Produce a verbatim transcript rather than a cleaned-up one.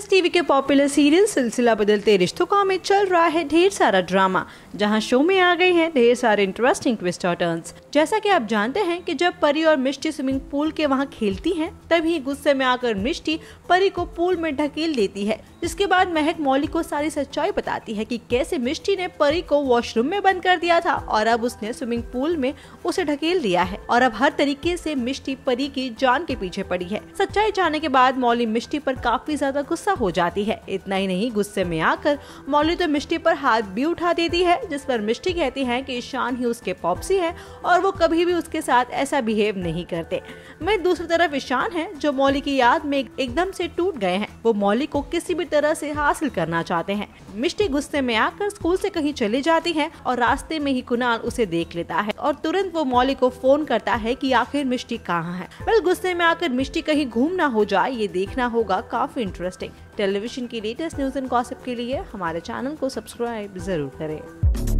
S TV के popular serial Silsila Badalte रिश्तों का में चल रहा है ढेर सारा ड्रामा, जहां शो में आ गए हैं ढेर सारे इंटरेस्टिंग ट्विस्ट और टर्न्स। जैसा कि आप जानते हैं कि जब परी और मिष्टी स्विमिंग पूल के वहां खेलती हैं, तभी गुस्से में आकर मिष्टी परी को पूल में ढकेल देती है। जिसके बाद महक मौली को सारी सच्चाई बताती है कि कैसे मिष्टी ने परी को वॉशरूम में बंद कर दिया था और अब उसने स्विमिंग पूल में उसे ढकेल दिया है और अब हर तरीके से मिष्टी परी की जान के पीछे पड़ी है। सच्चाई जानने के बाद मौली मिष्टी पर काफी ज्यादा गुस्सा हो जाती है। इतना ही नहीं, गुस्से में आकर मौली तो मिष्टी पर हाथ भी उठा देती है, जिस पर मिष्टी कहती है कि ईशान ही उसके पॉप्सी है और वो कभी भी उसके साथ ऐसा बिहेव नहीं करते। मैं दूसरी तरफ ईशान है जो मौली की याद में एकदम से टूट गए हैं। वो मौली को किसी भी तरह से हासिल करना चाहते हैं। मिष्टी गुस्से में आकर स्कूल से कहीं चली जाती है और रास्ते में ही कुणाल उसे देख लेता है और तुरंत वो मौली को फोन करता है कि आखिर मिष्टी कहाँ है। वेल, गुस्से में आकर मिष्टी कहीं घूम ना हो जाए, ये देखना होगा काफी इंटरेस्टिंग। टेलीविजन की लेटेस्ट न्यूज एंड गॉसिप के लिए हमारे चैनल को सब्सक्राइब जरूर करें।